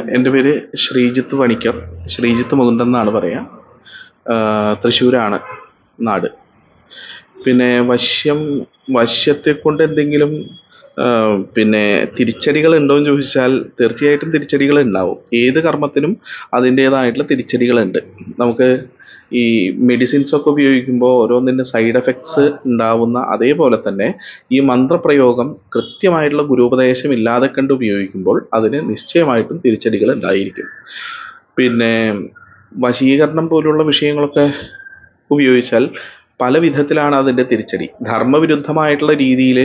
എൻ്റെ പേര് ശ്രീജിത്ത് പണിക്കർ. ശ്രീജിത്ത് മുകുന്ദൻ എന്നാണ് പറയുക. തൃശ്ശൂരാണ് നാട്. പിന്നെ വശ്യത്തെ കൊണ്ട് എന്തെങ്കിലും തിരിച്ചടികൾ ഉണ്ടോ എന്ന് ചോദിച്ചാൽ തീർച്ചയായിട്ടും തിരിച്ചടികൾ ഉണ്ടാവും. ഏത് കർമ്മത്തിനും അതിൻ്റേതായിട്ടുള്ള തിരിച്ചടികളുണ്ട്. നമുക്ക് ഈ മെഡിസിൻസ് ഒക്കെ ഉപയോഗിക്കുമ്പോൾ ഓരോന്നിൻ്റെ സൈഡ് എഫക്ട്സ് ഉണ്ടാവുന്ന അതേപോലെ തന്നെ ഈ മന്ത്രപ്രയോഗം കൃത്യമായിട്ടുള്ള ഗുരുപദേശം ഇല്ലാതെ കണ്ട് ഉപയോഗിക്കുമ്പോൾ അതിന് നിശ്ചയമായിട്ടും തിരിച്ചടികൾ ഉണ്ടായിരിക്കും. പിന്നെ വശീകരണം പോലുള്ള വിഷയങ്ങളൊക്കെ ഉപയോഗിച്ചാൽ പല വിധത്തിലാണ് അതിൻ്റെ തിരിച്ചടി. ധർമ്മവിരുദ്ധമായിട്ടുള്ള രീതിയിൽ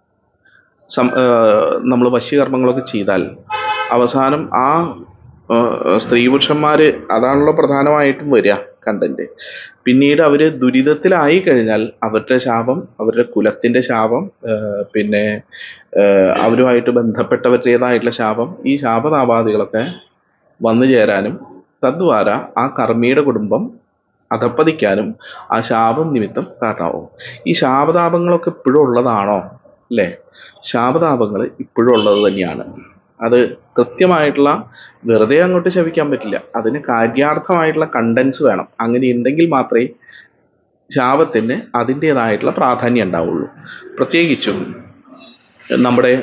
നമ്മൾ വശ്യകർമ്മങ്ങളൊക്കെ ചെയ്താൽ അവസാനം ആ സ്ത്രീ പുരുഷന്മാർ അതാണല്ലോ പ്രധാനമായിട്ടും വരിക കണ്ടന്റ്. പിന്നീട് അവർ ദുരിതത്തിലായി കഴിഞ്ഞാൽ അവരുടെ ശാപം, അവരുടെ കുലത്തിൻ്റെ ശാപം, പിന്നെ അവരുമായിട്ട് ബന്ധപ്പെട്ടവരുടേതായിട്ടുള്ള ശാപം, ഈ ശാപതാപാദികളൊക്കെ വന്നു ചേരാനും തദ്വാര ആ കർമ്മിയുടെ കുടുംബം അധപ്പതിക്കാനും ആ ശാപം നിമിത്തം കാരണമാവും. ഈ ശാപതാപങ്ങളൊക്കെ ഇപ്പോഴും ഉള്ളതാണോ? അല്ലേ? ശാപതാപങ്ങൾ ഇപ്പോഴും ഉള്ളത് തന്നെയാണ്. അത് കൃത്യമായിട്ടുള്ള വെറുതെ അങ്ങോട്ട് ശപിക്കാൻ പറ്റില്ല. അതിന് കാര്യാർത്ഥമായിട്ടുള്ള കണ്ടൻസ് വേണം. അങ്ങനെ ഉണ്ടെങ്കിൽ മാത്രമേ ശാപത്തിന് അതിൻ്റേതായിട്ടുള്ള പ്രാധാന്യം ഉണ്ടാവുള്ളൂ. പ്രത്യേകിച്ചും നമ്മുടെ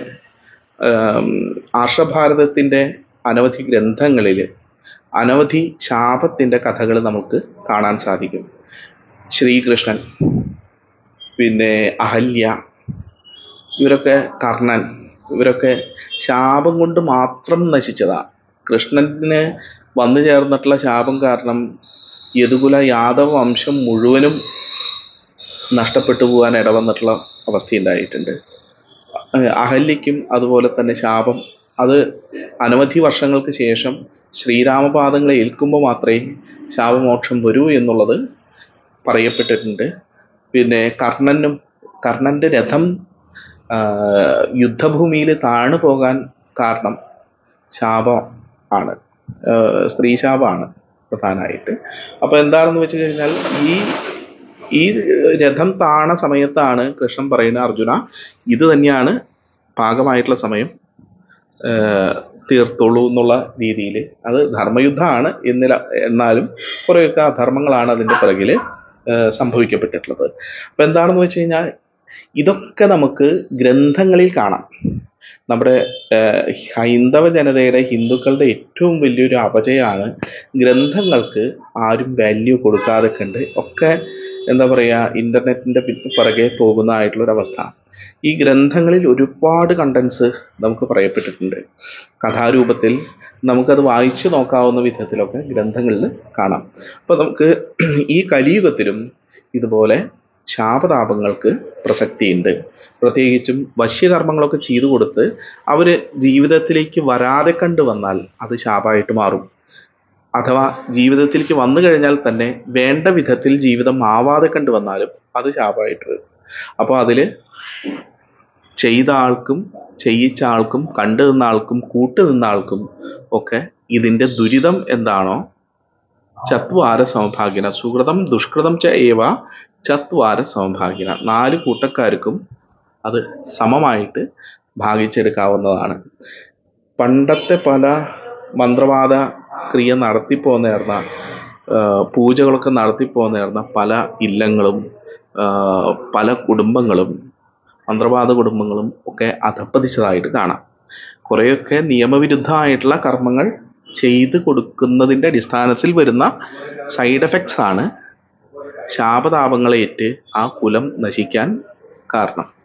ആർഷഭാരതത്തിൻ്റെ അനവധി ഗ്രന്ഥങ്ങളിൽ അനവധി ശാപത്തിൻ്റെ കഥകൾ നമുക്ക് കാണാൻ സാധിക്കും. ശ്രീകൃഷ്ണൻ, പിന്നെ അഹല്യ, ഇവരൊക്കെ കർണൻ, ഇവരൊക്കെ ശാപം കൊണ്ട് മാത്രം നശിച്ചതാണ്. കൃഷ്ണന് വന്നു ചേർന്നിട്ടുള്ള ശാപം കാരണം യദുകുല യാദവ വംശം മുഴുവനും നഷ്ടപ്പെട്ടു പോകാൻ ഇടവന്നിട്ടുള്ള അവസ്ഥയുണ്ടായിട്ടുണ്ട്. അഹല്യയ്ക്കും അതുപോലെ തന്നെ ശാപം, അത് അനവധി വർഷങ്ങൾക്ക് ശേഷം ശ്രീരാമപാദങ്ങളെ ഏൽക്കുമ്പോൾ മാത്രമേ ശാപമോക്ഷം വരൂ എന്നുള്ളത് പറയപ്പെട്ടിട്ടുണ്ട്. പിന്നെ കർണൻ്റെ രഥം യുദ്ധഭൂമിയിൽ താണു പോകാൻ കാരണം ശാപം ആണ്, സ്ത്രീ ശാപമാണ് പ്രധാനമായിട്ട്. അപ്പോൾ എന്താണെന്ന് വെച്ച് കഴിഞ്ഞാൽ ഈ രഥം താണ സമയത്താണ് കൃഷ്ണൻ പറയുന്നത്, അർജുന ഇത് തന്നെയാണ് പാകമായിട്ടുള്ള സമയം, തീർത്തോളൂ എന്നുള്ള രീതിയിൽ. അത് ധർമ്മയുദ്ധമാണ് എന്നാലും കുറേയൊക്കെ അധർമ്മങ്ങളാണ് അതിൻ്റെ പിറകിൽ സംഭവിക്കപ്പെട്ടിട്ടുള്ളത്. അപ്പം എന്താണെന്ന് വെച്ച് കഴിഞ്ഞാൽ ഇതൊക്കെ നമുക്ക് ഗ്രന്ഥങ്ങളിൽ കാണാം. നമ്മുടെ ഹൈന്ദവ ജനതയുടെ, ഹിന്ദുക്കളുടെ ഏറ്റവും വലിയൊരു അപജയമാണ് ഗ്രന്ഥങ്ങൾക്ക് ആരും വാല്യൂ കൊടുക്കാതെ കണ്ട് ഒക്കെ എന്താ പറയുക, ഇൻ്റർനെറ്റിൻ്റെ പിറകെ പോകുന്നതായിട്ടുള്ളൊരവസ്ഥ. ഈ ഗ്രന്ഥങ്ങളിൽ ഒരുപാട് കണ്ടൻസ് നമുക്ക് പറയപ്പെട്ടിട്ടുണ്ട്. കഥാരൂപത്തിൽ നമുക്കത് വായിച്ചു നോക്കാവുന്ന വിധത്തിലൊക്കെ ഗ്രന്ഥങ്ങളിൽ കാണാം. അപ്പോൾ നമുക്ക് ഈ കലിയുഗത്തിലും ഇതുപോലെ ശാപതാപങ്ങൾക്ക് പ്രസക്തിയുണ്ട്. പ്രത്യേകിച്ചും വശ്യകർമ്മങ്ങളൊക്കെ ചെയ്തു കൊടുത്ത് അവർ ജീവിതത്തിലേക്ക് വരാതെ കണ്ടു വന്നാൽ അത് ശാപമായിട്ട് മാറും. അഥവാ ജീവിതത്തിലേക്ക് വന്നു കഴിഞ്ഞാൽ തന്നെ വേണ്ട വിധത്തിൽ ജീവിതം ആവാതെ കണ്ടു വന്നാലും അത് ശാപമായിട്ട് വരും. അപ്പോൾ അതിൽ ചെയ്ത ആൾക്കും ചെയ്യിച്ച ആൾക്കും കണ്ടു നിന്ന ആൾക്കും കൂട്ടു നിന്ന ആൾക്കും ഒക്കെ ഇതിൻ്റെ ദുരിതം എന്താണോ, ചത്വാര സമഭാഗ്യന സുഹൃതം ദുഷ്കൃതം ച ഏവ ചത്വാര സമഭാഗ്യന, 4 കൂട്ടക്കാർക്കും അത് സമമായിട്ട് ഭാഗിച്ചെടുക്കാവുന്നതാണ്. പണ്ടത്തെ പല മന്ത്രവാദ ക്രിയ നടത്തിപ്പോന്നേർന്ന പൂജകളൊക്കെ നടത്തിപ്പോന്നേർന്ന പല ഇല്ലങ്ങളും പല കുടുംബങ്ങളും, മന്ത്രവാദ കുടുംബങ്ങളും ഒക്കെ അധപ്പതിച്ചതായിട്ട് കാണാം. കുറേയൊക്കെ നിയമവിരുദ്ധമായിട്ടുള്ള കർമ്മങ്ങൾ ചെയ്ത് കൊടുക്കുന്നതിൻ്റെ അടിസ്ഥാനത്തിൽ വരുന്ന സൈഡ് എഫക്ട്സ് ആണ് ശാപതാപങ്ങളേറ്റ് ആ കുലം നശിക്കാൻ കാരണം.